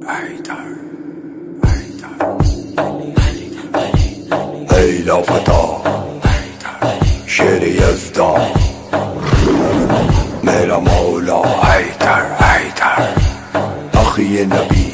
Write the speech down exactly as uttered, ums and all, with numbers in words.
حيدر ای لافتا شیر یزدان میرا مولا حیدر حیدر اخی نبی